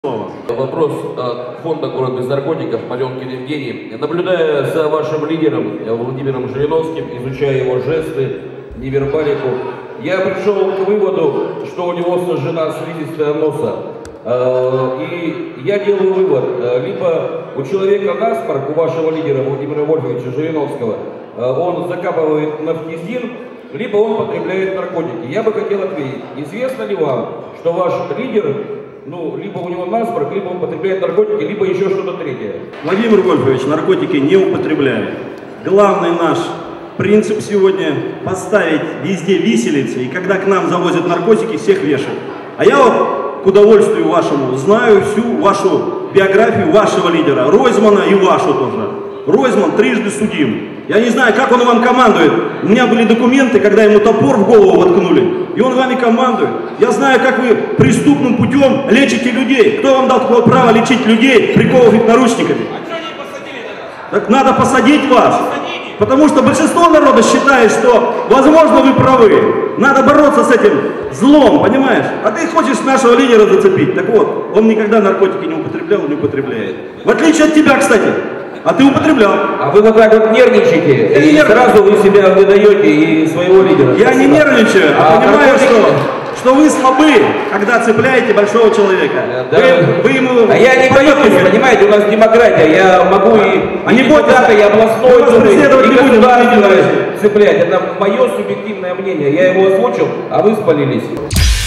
Вопрос от фонда «Город без наркотиков», Маленкин Евгений. Наблюдая за вашим лидером Владимиром Жириновским, изучая его жесты, невербалику, я пришел к выводу, что у него сожжена слизистая носа. И я делаю вывод, либо у человека насморк, у вашего лидера Владимира Вольфовича Жириновского, он закапывает нафтизин, либо он потребляет наркотики. Я бы хотел ответить, известно ли вам, что ваш лидер, либо у него насморк, либо он потребляет наркотики, либо еще что-то третье? Владимир Вольфович наркотики не употребляет. Главный наш принцип сегодня – поставить везде виселицы, и когда к нам завозят наркотики, всех вешают. А я вот, к удовольствию вашему, знаю всю вашу биографию вашего лидера, Ройзмана, и вашу тоже. Ройзман трижды судим. Я не знаю, как он вам командует. У меня были документы, когда ему топор в голову воткнули, и он вами командует. Я знаю, как вы преступным путем лечите людей. Кто вам дал такое право лечить людей, приковывать их наручниками? А что не посадили тогда? Так надо посадить вас. Потому что большинство народа считает, что, возможно, вы правы. Надо бороться с этим злом, понимаешь? А ты хочешь нашего лидера зацепить. Так вот, он никогда наркотики не употреблял, не употребляет. В отличие от тебя, кстати. А ты употреблял. А вы вот так вот нервничаете, и сразу вы себя выдаете и своего лидера. Я не нервничаю, а понимаю, что вы слабы, когда цепляете большого человека. Да. Вы ему... А я не боюсь, понимаете, у нас демократия, я могу и депутата, и областной думы, и государственное цеплять. Это мое субъективное мнение, я его озвучил, а вы спалились.